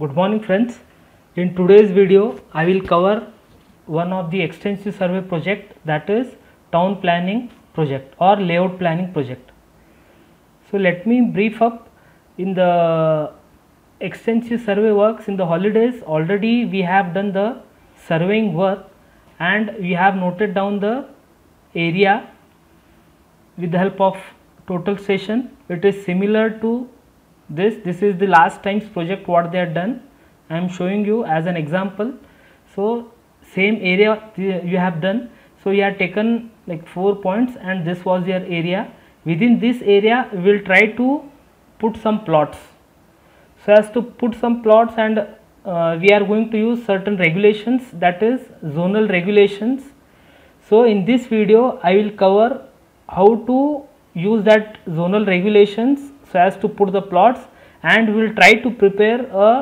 Good morning friends. In today's video I will cover one of the extensive survey project, that is town planning project or layout planning project. So let me brief up. In the extensive survey works in the holidays, already we have done the surveying work and we have noted down the area with the help of total station. It is similar to this is the last time's project what they have done. I am showing you as an example. So same area you have done. So you have taken like 4 points and this was your area. Within this area we will try to put some plots. So as to put some plots, and we are going to use certain regulations, that is zonal regulations. So in this video I will cover how to use that zonal regulations so as to put the plots, and we will try to prepare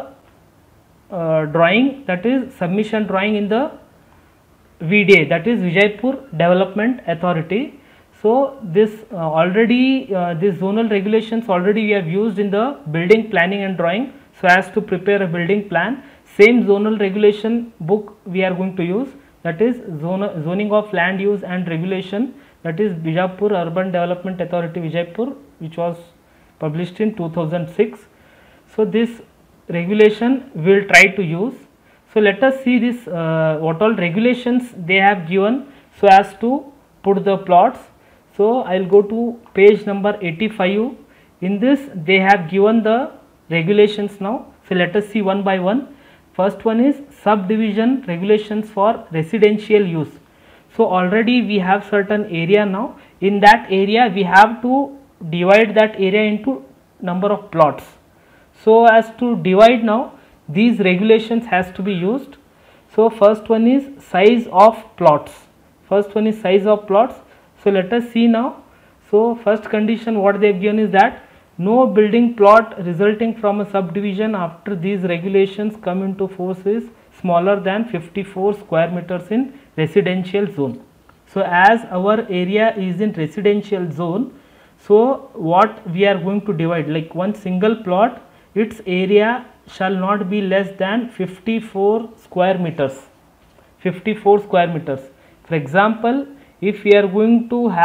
a drawing, that is submission drawing in the VDA, that is Vijaypur Development Authority. So this this zonal regulations already we have used in the building planning and drawing so as to prepare a building plan. Same zonal regulation book we are going to use, that is zoning of land use and regulation, that is Bijapur Urban Development Authority Vijaypur, which was published in 2006. So this regulation we will try to use. So let us see this what all regulations they have given so as to put the plots. So I will go to page number 85. In this they have given the regulations now. So let us see one by one. First one is subdivision regulations for residential use. So already we have certain area now. In that area we have to divide that area into number of plots. So as to divide now, these regulations has to be used. So first one is size of plots. First one is size of plots. So let us see now. So first condition what they have given is that no building plot resulting from a subdivision after these regulations come into force is smaller than 54 square meters in residential zone. So as our area is in residential zone, so what we are going to divide, like one single plot, its area shall not be less than 54 square meters. 54 square meters. For example, if we are going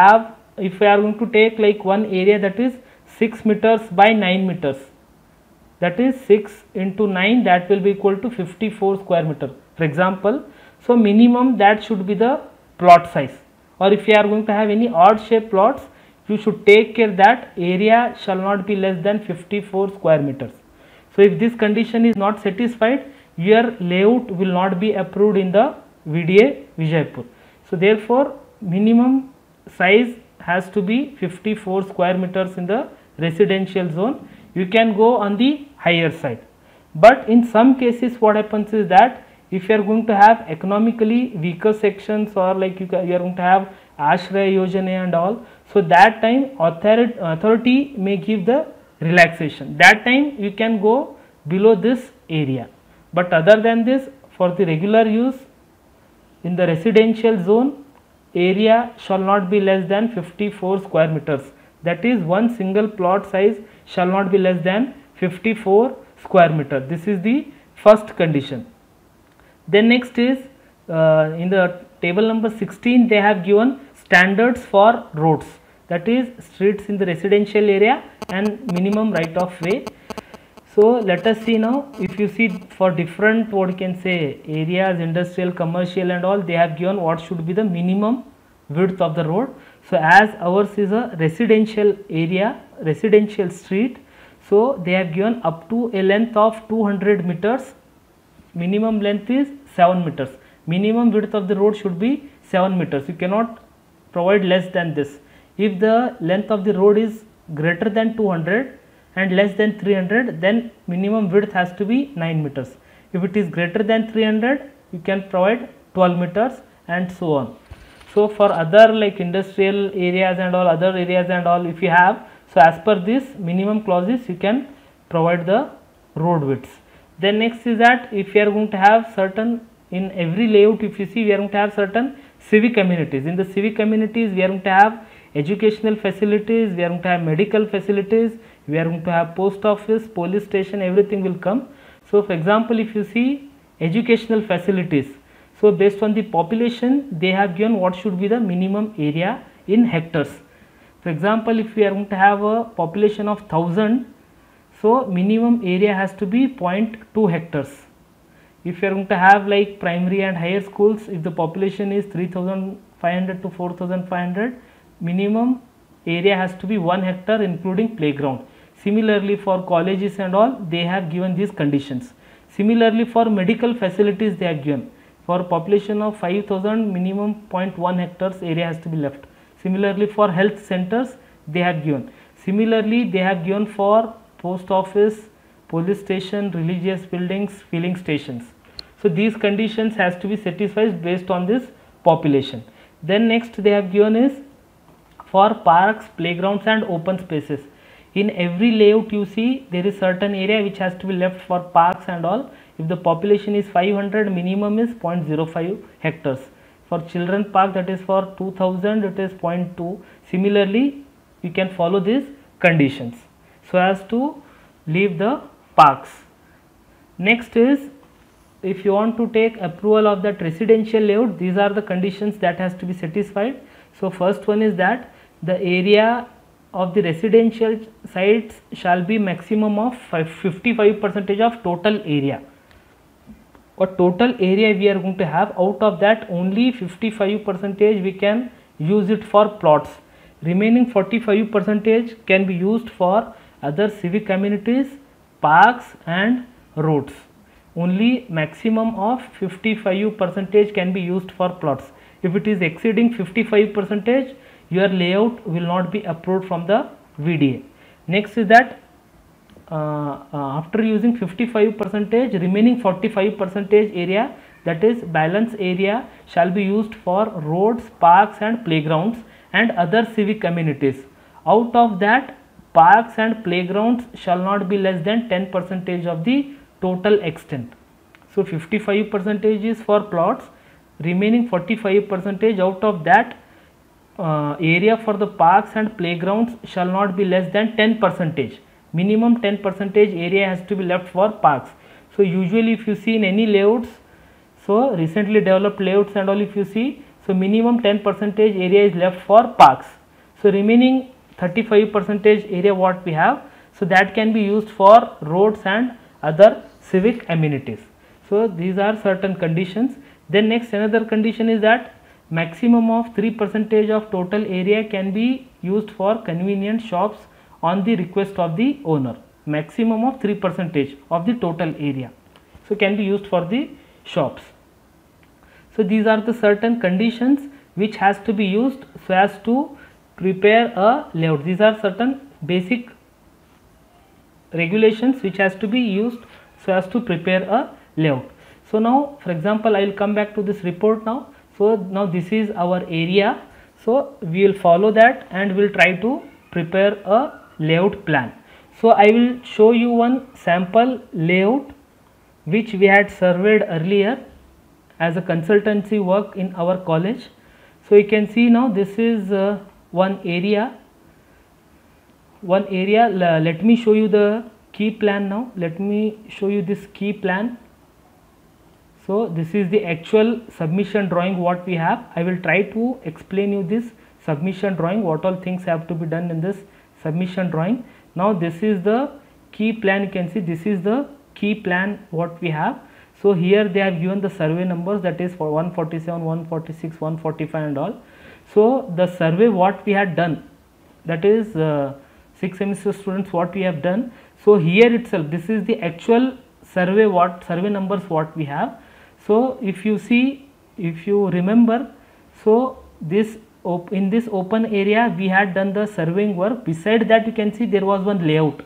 to take like one area that is 6 meters by 9 meters, that is 6 into 9, that will be equal to 54 square meter, for example. So minimum that should be the plot size, or if you are going to have any odd shape plots, you should take care that area shall not be less than 54 square meters. So if this condition is not satisfied, your layout will not be approved in the VDA Vijaypur. So therefore minimum size has to be 54 square meters in the residential zone. You can go on the higher side, but in some cases what happens is that if you are going to have economically weaker sections, or like you are going to have Ashraya Yojana and all, so that time authority may give the relaxation. That time you can go below this area, but other than this, for the regular use in the residential zone, area shall not be less than 54 square meters, that is one single plot size shall not be less than 54 square meter. This is the first condition. Then next is in the table number 16 they have given standards for roads, that is streets in the residential area and minimum right of way. So let us see now. If you see for different what you can say areas, industrial, commercial and all, they have given what should be the minimum width of the road. So as ours is a residential area, residential street, so they have given up to a length of 200 meters. Minimum length is 7 meters. Minimum width of the road should be 7 meters. You cannot provide less than this. If the length of the road is greater than 200 and less than 300, then minimum width has to be 9 meters. If it is greater than 300, you can provide 12 meters and so on. So for other like industrial areas and all, other areas and all, if you have, so as per this minimum clauses you can provide the road widths. Then next is that if you are going to have certain, in every layout if you see, we are going to have certain civic amenities. In the civic amenities we are going to have educational facilities, we are going to have medical facilities, we are going to have post office, police station, everything will come. So for example, if you see educational facilities, so based on the population they have given what should be the minimum area in hectares. For example, if we are going to have a population of 1000, so minimum area has to be 0.2 hectares. If you are going to have like primary and higher schools, if the population is 3500 to 4500, minimum area has to be 1 hectare including playground. Similarly for colleges and all, they have given these conditions. Similarly for medical facilities, they are given for population of 5000, minimum 0.1 hectares area has to be left. Similarly for health centers, they have given. Similarly they have given for post office, police station, religious buildings, filling stations. So these conditions has to be satisfied based on this population. Then next they have given is for parks, playgrounds and open spaces. In every layout you see there is certain area which has to be left for parks and all. If the population is 500, minimum is 0.05 hectares. For children park, that is for 2000, it is 0.2. Similarly you can follow these conditions so as to leave the parks. Next is, if you want to take approval of that residential layout, these are the conditions that has to be satisfied. So first one is that the area of the residential sites shall be maximum of 55% of total area. What total area we are going to have, out of that only 55% we can use it for plots. Remaining 45% can be used for other civic amenities, parks and roads. Only maximum of 55% can be used for plots. If it is exceeding 55%, your layout will not be approved from the VDA. Next is that after using 55%, remaining 45% area, that is balance area, shall be used for roads, parks and playgrounds and other civic amenities. Out of that, parks and playgrounds shall not be less than 10% of the total extent. So 55% is for plots, remaining 45%, out of that area for the parks and playgrounds shall not be less than 10%. Minimum 10% area has to be left for parks. So usually if you see in any layouts, so recently developed layouts and all, if you see, so minimum 10% area is left for parks. So remaining 35% area what we have, so that can be used for roads and other civic amenities. So these are certain conditions. Then next another condition is that maximum of 3% of total area can be used for convenient shops on the request of the owner. Maximum of 3% of the total area, so can be used for the shops. So these are the certain conditions which has to be used so as to prepare a layout. These are certain basic regulations which has to be used so as to prepare a layout. So now for example, I will come back to this report now. So now this is our area, so we will follow that and we will try to prepare a layout plan. So I will show you one sample layout which we had surveyed earlier as a consultancy work in our college. So you can see now this is one area. Let me show you the key plan now. Let me show you this key plan. So this is the actual submission drawing what we have. I will try to explain you this submission drawing, what all things have to be done in this submission drawing. Now this is the key plan. You can see this is the key plan what we have. So here they have given the survey numbers, that is for 147, 146, 145 and all. So the survey what we had done, that is 6 semester students what we have done. So here itself this is the actual survey numbers what we have. So if you see, if you remember, so this in this open area we had done the surveying work. Beside that you can see there was one layout.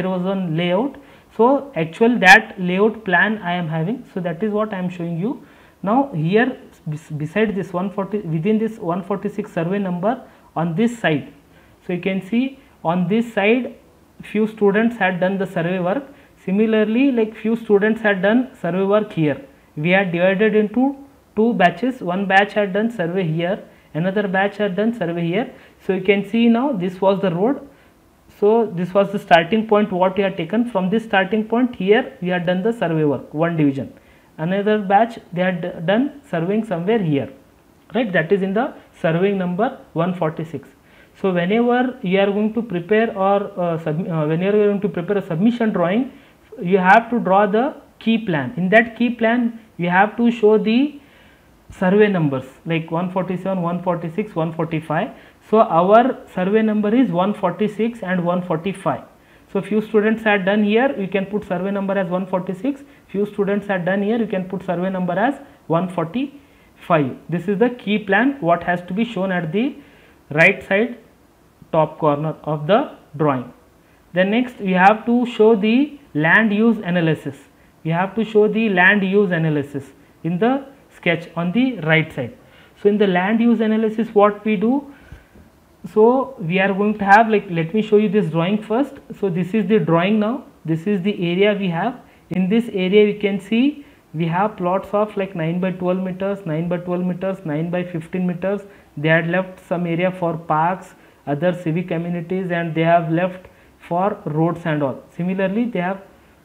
So actual that layout plan I am having. So that is what I am showing you. Now here beside this 140, within this 146 survey number on this side, so you can see on this side few students had done the survey work. Similarly, like few students had done survey work here. We had divided into two batches. One batch had done survey here, another batch had done survey here. So you can see now this was the road. So this was the starting point what we have taken. From this starting point, here we have done the survey work, one division. Another batch they had done surveying somewhere here, right? That is in the surveying number 146. So whenever you are going to prepare or when you are going to prepare a submission drawing, you have to draw the key plan. In that key plan, you have to show the survey numbers like 147, 146, 145. So our survey number is 146 and 145. So few students had done here, you can put survey number as 146. Few students had done here, you can put survey number as 145. This is the key plan what has to be shown at the right side top corner of the drawing. Then next we have to show the land use analysis. We have to show the land use analysis in the sketch on the right side. So in the land use analysis, what we do, so we are going to have, like, let me show you this drawing first. So this is the drawing now. This is the area we have. In this area we can see we have plots of like 9 by 12 meters, 9 by 12 meters, 9 by 15 meters. They had left some area for parks, other civic amenities, and they have left for roads and all. Similarly, they have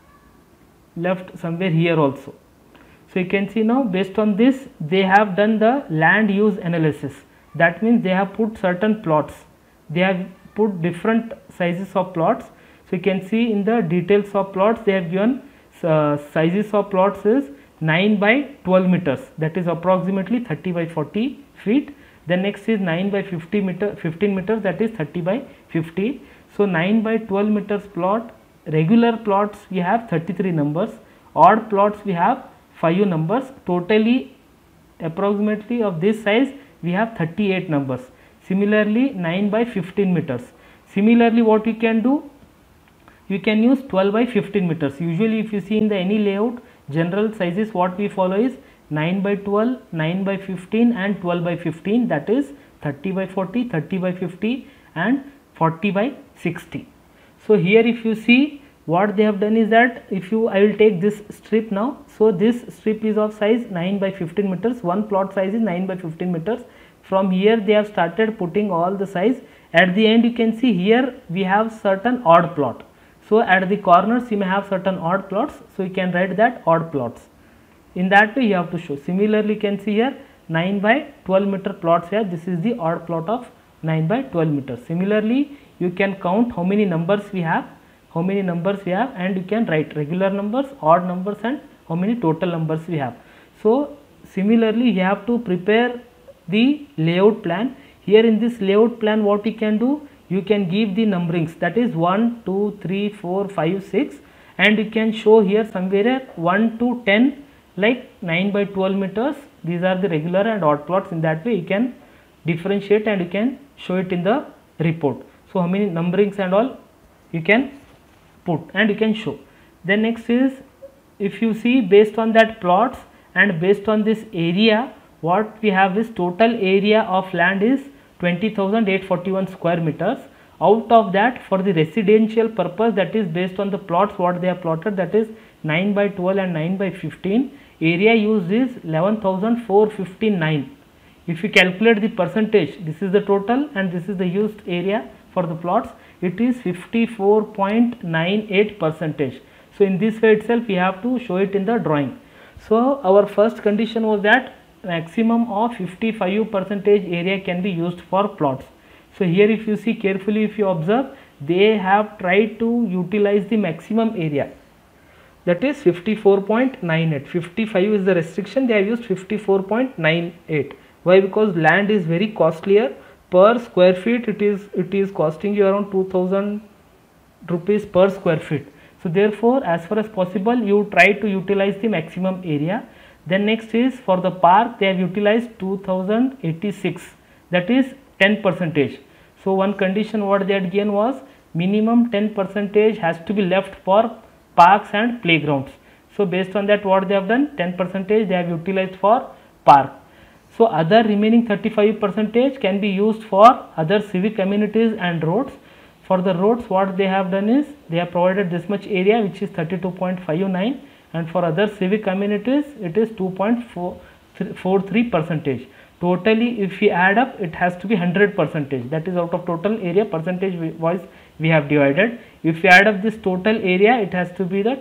left somewhere here also. So you can see now, based on this, they have done the land use analysis. That means they have put certain plots. They have put different sizes of plots. So you can see in the details of plots, they have given sizes of plots is 9 by 12 meters. That is approximately 30 by 40 feet. The next is 9 by 15 meters, that is 30 by 50. So 9 by 12 meters plot. Regular plots we have 33 numbers. Odd plots we have 5 numbers. Totally approximately of this size we have 38 numbers. Similarly 9 by 15 meters. Similarly what you can do, you can use 12 by 15 meters. Usually if you see in the any layout, general sizes what we follow is 9 by 12, 9 by 15 and 12 by 15, that is 30 by 40, 30 by 50 and 40 by 60. So here if you see what they have done is that, I will take this strip now. So this strip is of size 9 by 15 meters, one plot size is 9 by 15 meters. From here they have started putting all the size. At the end you can see here we have certain odd plot. So at the corners you may have certain odd plots, so you can write that odd plots. In that way you have to show. Similarly you can see here 9 by 12 meter plots here, this is the odd plot of 9 by 12 meters. Similarly you can count how many numbers we have, and you can write regular numbers, odd numbers and how many total numbers we have. So similarly you have to prepare the layout plan. Here in this layout plan what you can do, you can give the numberings, that is 1, 2, 3, 4, 5, 6, and you can show here somewhere 1 to 10 like 9 by 12 meters. These are the regular and odd plots. In that way you can differentiate and you can show it in the report. So how many numberings and all you can put and you can show. Then next is, if you see based on that plots and based on this area, what we have is total area of land is 20,841 square meters. Out of that, for the residential purpose, that is based on the plots what they have plotted, that is 9 by 12 and 9 by 15, area used is 11,459. If you calculate the percentage, this is the total and this is the used area for the plots, it is 54.98 percentage. So in this way itself we have to show it in the drawing. So our first condition was that maximum of 55 percentage area can be used for plots. So here if you see carefully, if you observe, they have tried to utilize the maximum area, that is 54.98. 55 is the restriction, they have used 54.98. Why? Because land is very costlier. Per square feet it is costing you around 2000 rupees per square feet. So therefore as far as possible you try to utilize the maximum area. Then next is for the park they have utilized 2086, that is 10 percentage. So one condition what they had given was minimum 10 percentage has to be left for parks and playgrounds. So based on that what they have done, 10 percentage they have utilized for park. So other remaining 35 percentage can be used for other civic amenities and roads. For the roads what they have done is they have provided this much area which is 32.59, and for other civic amenities it is 2.43 percentage. Totally if we add up it has to be 100 percentage, that is out of total area percentage wise we have divided. If you add up this total area, it has to be the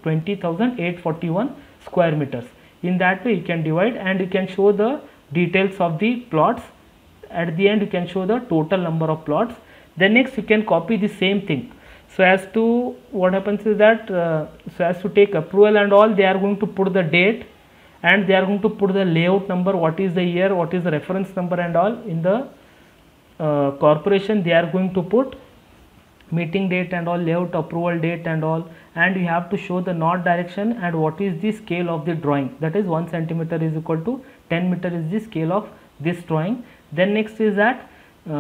20,841 square meters. In that way you can divide, and you can show the details of the plots. At the end you can show the total number of plots. Then next you can copy the same thing. So as to what happens is that so as to take approval and all, they are going to put the date, and they are going to put the layout number, what is the year, what is the reference number and all. In the corporation they are going to put meeting date and all, layout approval date and all, and you have to show the north direction and what is the scale of the drawing, that is 1 centimeter is equal to 10 meter is the scale of this drawing. Then next is that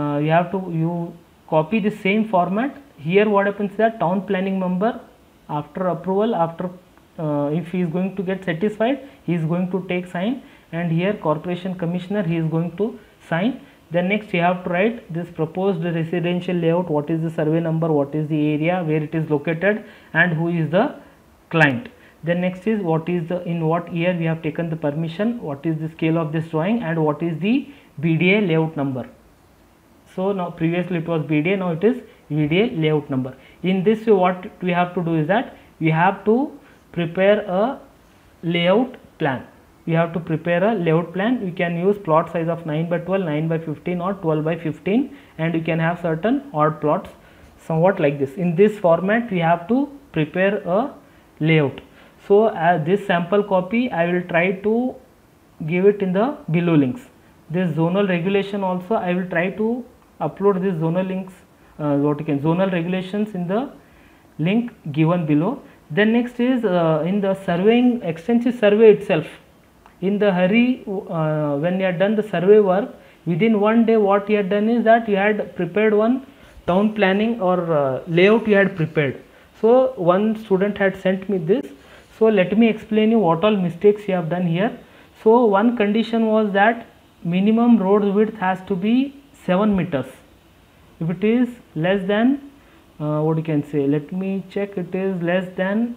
you copy the same format. Here what happens is that town planning member, after approval, after if he is going to get satisfied, he is going to take sign, and here corporation commissioner, he is going to sign. Then next you have to write this proposed residential layout, what is the survey number, what is the area where it is located, and who is the client. Then next is what is the, in what year we have taken the permission, what is the scale of this drawing, and what is the BDA layout number. So now previously it was BDA, now it is BDA layout number. In this way what we have to do is that we have to prepare a layout plan. We have to prepare a layout plan. We can use plot size of 9 by 12, 9 by 15 or 12 by 15, and you can have certain odd plots somewhat like this. In this format we have to prepare a layout. So this sample copy I will try to give it in the below links. This zonal regulation also I will try to upload this zonal links, zonal regulations in the link given below. Then next is in the surveying, extensive survey itself. In the hurry, when you had done the survey work, within one day what you had done is that you had prepared one town planning or layout you had prepared. So one student had sent me this. So let me explain you what all mistakes you have done here. So one condition was that minimum road width has to be 7 meters. If it is less than what you can say, let me check, it is less than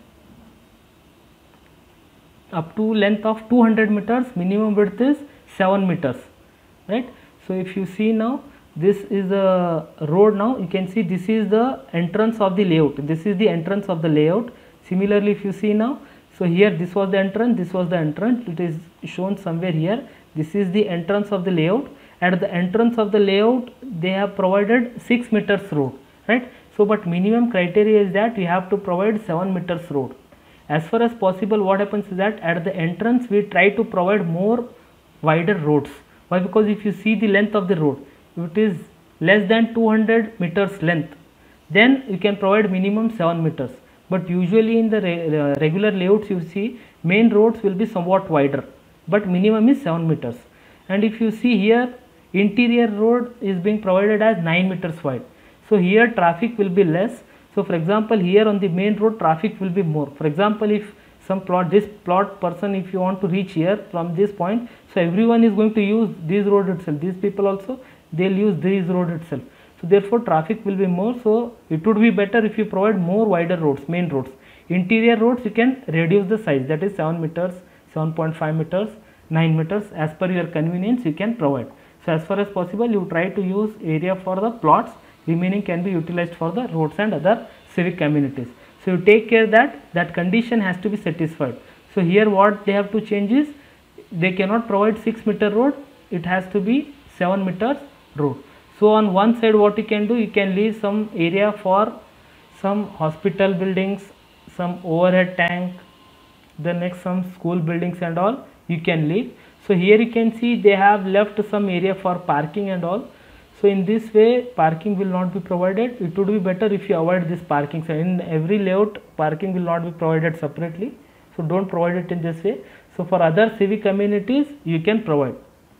up to length of 200 meters, minimum width is 7 meters, right. So if you see now, this is a road. Now you can see this is the entrance of the layout, this is the entrance of the layout. Similarly if you see now, so here this was the entrance, this was the entrance, it is shown somewhere here, this is the entrance of the layout. At the entrance of the layout they have provided 6 meters road, right. So but minimum criteria is that you have to provide 7 meters road. As far as possible what happens is that at the entrance we try to provide more wider roads. Why? Because if you see the length of the road, if it is less than 200 meters length, then you can provide minimum 7 meters. But usually in the regular layouts you see main roads will be somewhat wider, but minimum is 7 meters. And if you see here, interior road is being provided as 9 meters wide. So here traffic will be less. So for example here on the main road traffic will be more. For example if some plot, this plot person, if you want to reach here from this point, so everyone is going to use this road itself, these people also they will use this road itself. So therefore traffic will be more. So it would be better if you provide more wider roads, main roads. Interior roads you can reduce the size, that is 7 meters, 7.5 meters, 9 meters, as per your convenience you can provide. So as far as possible you try to use area for the plots, remaining can be utilized for the roads and other civic amenities. So you take care that that condition has to be satisfied. So here what they have to change is, they cannot provide 6 meter road, it has to be 7 meters road. So on one side what you can do, you can leave some area for some hospital buildings, some overhead tank, the next some school buildings and all you can leave. So here you can see they have left some area for parking and all. So in this way parking will not be provided. It would be better if you avoid this parking. So in every layout parking will not be provided separately. So don't provide it in this way. So for other civic amenities you can provide.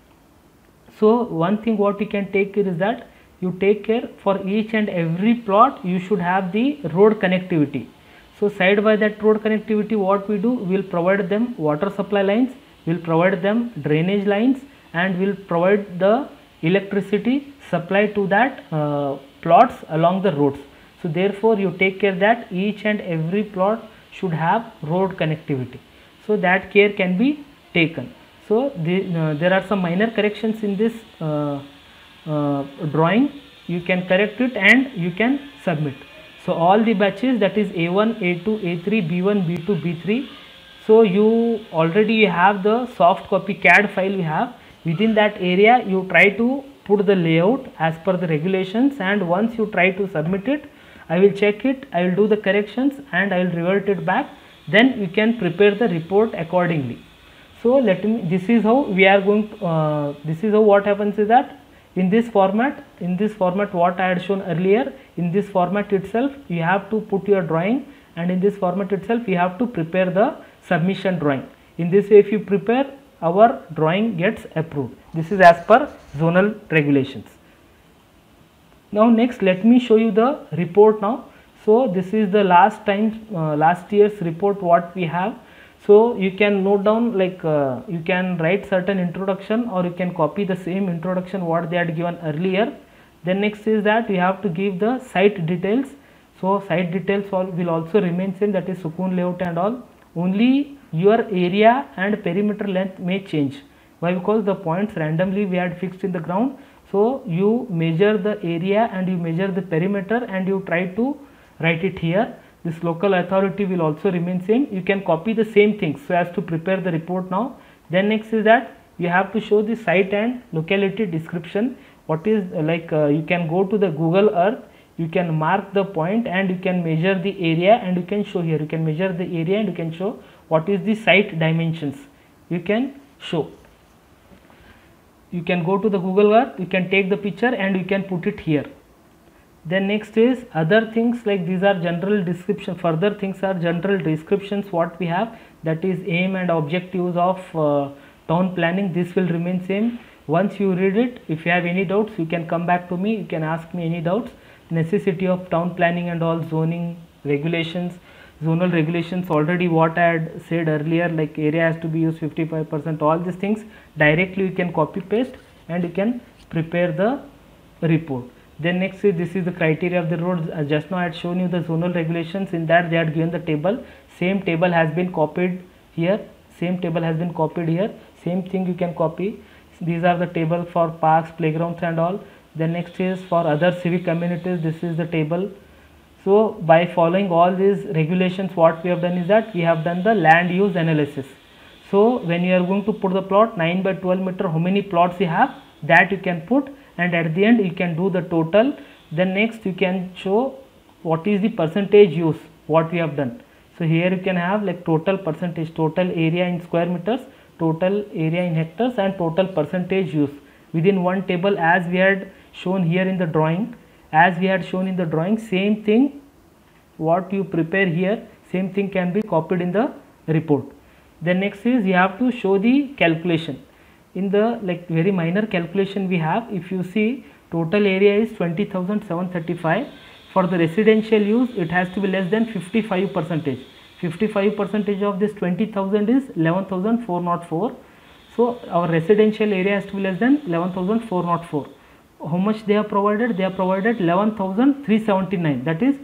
So one thing what you can take care is that you take care for each and every plot you should have the road connectivity. So side by that road connectivity what we do, we will provide them water supply lines, we will provide them drainage lines, and we will provide the electricity supply to that plots along the roads. So therefore you take care that each and every plot should have road connectivity. So that care can be taken. So there are some minor corrections in this drawing. you can correct it and you can submit. So all the batches, that is A1, A2, A3, B1, B2, B3. So you already have the soft copy CAD file we have. Within that area you try to put the layout as per the regulations, and once you try to submit it, I will check it, I will do the corrections and I will revert it back. Then you can prepare the report accordingly. So this is how we are going to, this is how what happens is that in this format what I had shown earlier, in this format itself you have to put your drawing, and in this format itself you have to prepare the submission drawing. In this way, if you prepare, our drawing gets approved. This is as per zonal regulations. Now next let me show you the report now. So this is the last year's report what we have. So you can note down, like you can write certain introduction, or you can copy the same introduction what they had given earlier. Then next is that you have to give the site details. So site details will also remain same, that is Sukoon layout and all. Only your area and perimeter length may change. Why? Because the points randomly we had fixed in the ground. So you measure the area and you measure the perimeter and you try to write it here. This local authority will also remain same. You can copy the same things so as to prepare the report now. Then next is that you have to show the site and locality description. What is you can go to the Google Earth, you can mark the point and you can measure the area, and you can show here, you can measure the area and you can show what is the site dimensions, you can show. You can go to the Google Earth, you can take the picture and you can put it here. Then next is other things, like these are general description, further things are general descriptions what we have, that is aim and objectives of town planning. This will remain same. Once you read it, if you have any doubts you can come back to me, you can ask me any doubts. Necessity of town planning and all, zoning regulations, zonal regulations, already what I had said earlier, like area has to be used 55%, all these things directly you can copy paste and you can prepare the report. Then next is, this is the criteria of the roads. Just now I had shown you the zonal regulations, in that they had given the table, same table has been copied here, same table has been copied here, same thing you can copy. These are the table for parks, playgrounds and all. Then next is for other civic amenities, this is the table. So by following all these regulations, what we have done is that we have done the land use analysis. So when you are going to put the plot 9 by 12 meter, how many plots you have, that you can put, and at the end you can do the total. Then next you can show what is the percentage use what we have done. So here you can have like total percentage, total area in square meters, total area in hectares and total percentage use within one table, as we had shown here in the drawing. As we had shown in the drawing, same thing what you prepare here, same thing can be copied in the report. Then next is you have to show the calculation. In the very minor calculation we have, if you see, total area is 20,735. For the residential use it has to be less than 55%. 55% of this 20,000 is 11,404. So our residential area has to be less than 11,404. How much they have provided? They have provided 11,379, that is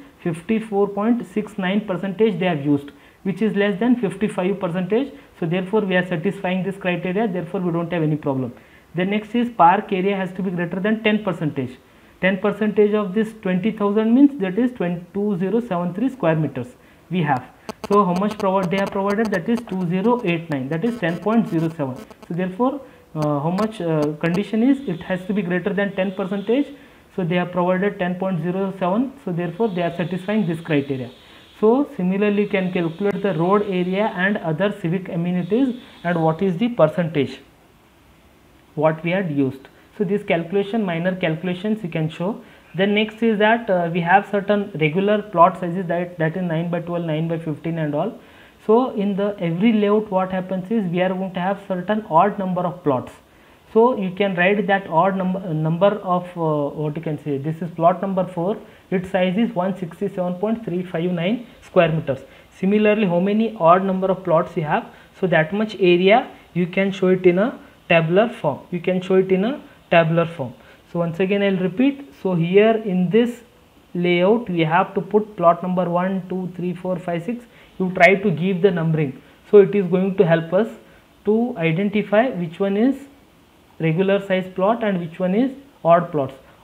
54.69% they have used, which is less than 55%. So therefore we are satisfying this criteria, therefore we don't have any problem. The next is park area has to be greater than 10%. 10% of this 20,000 means that is 2073 square meters we have. So how much they have provided? That is 2089, that is 10.07. So therefore how much condition is, it has to be greater than 10%. So they have provided 10.07. so therefore they are satisfying this criteria. So similarly you can calculate the road area and other civic amenities and what is the percentage what we had used. So this calculation, minor calculations you can show. Then next is that we have certain regular plot sizes, that is 9 by 12, 9 by 15 and all. So in the every layout what happens is we are going to have certain odd number of plots. So you can write that odd number of what you can say, this is plot number 4, its size is 167.359 square meters. Similarly, how many odd number of plots you have, so that much area you can show it in a tabular form. You can show it in a tabular form. So once again I will repeat. So here in this layout we have to put plot number 1, 2, 3, 4, 5, 6. You try to give the numbering. So it is going to help us to identify which one is regular size plot and which one is odd plots.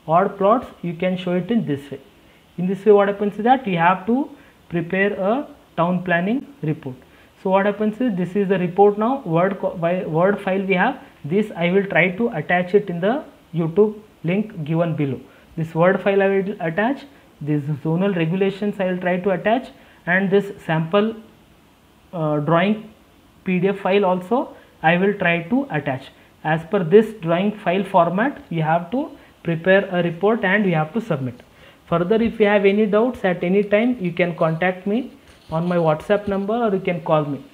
odd plots, you can show it in this way. In this way, what happens is that you have to prepare a town planning report. So what happens is, this is the report now, Word file we have. This I will try to attach it in the YouTube link given below. This Word file I will attach, this zonal regulations I will try to attach, and this sample drawing PDF file also I will try to attach. As per this drawing file format, you have to prepare a report and you have to submit. Further, if you have any doubts at any time, you can contact me on my WhatsApp number or you can call me.